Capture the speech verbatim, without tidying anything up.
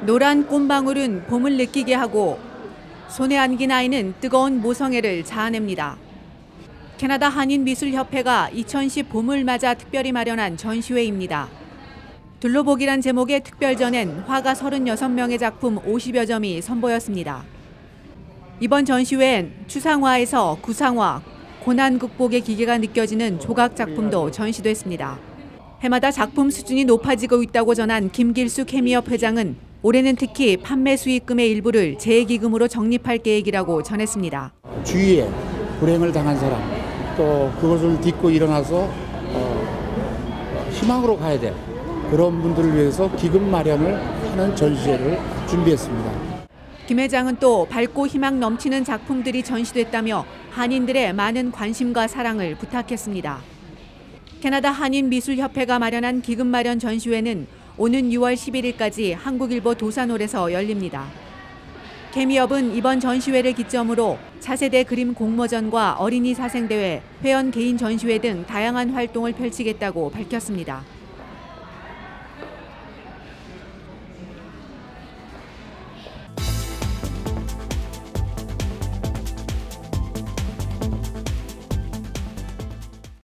노란 꽃방울은 봄을 느끼게 하고 손에 안긴 아이는 뜨거운 모성애를 자아냅니다. 캐나다 한인미술협회가 이천십 봄을 맞아 특별히 마련한 전시회입니다. 둘러보기란 제목의 특별전엔 화가 서른여섯 명의 작품 오십여 점이 선보였습니다. 이번 전시회엔 추상화에서 구상화, 고난 극복의 기계가 느껴지는 조각 작품도 전시됐습니다. 해마다 작품 수준이 높아지고 있다고 전한 김길수 케미업 회장은 올해는 특히 판매 수익금의 일부를 재기금으로 적립할 계획이라고 전했습니다. 주위에 불행을 당한 사람, 또 그것을 딛고 일어나서 어, 희망으로 가야 될 그런 분들을 위해서 기금 마련을 하는 전시회를 준비했습니다. 김 회장은 또 밝고 희망 넘치는 작품들이 전시됐다며 한인들의 많은 관심과 사랑을 부탁했습니다. 캐나다 한인미술협회가 마련한 기금 마련 전시회는 오는 유월 십일일까지 한국일보 도산홀에서 열립니다. 케미업은 이번 전시회를 기점으로 차세대 그림 공모전과 어린이 사생대회, 회원 개인 전시회 등 다양한 활동을 펼치겠다고 밝혔습니다.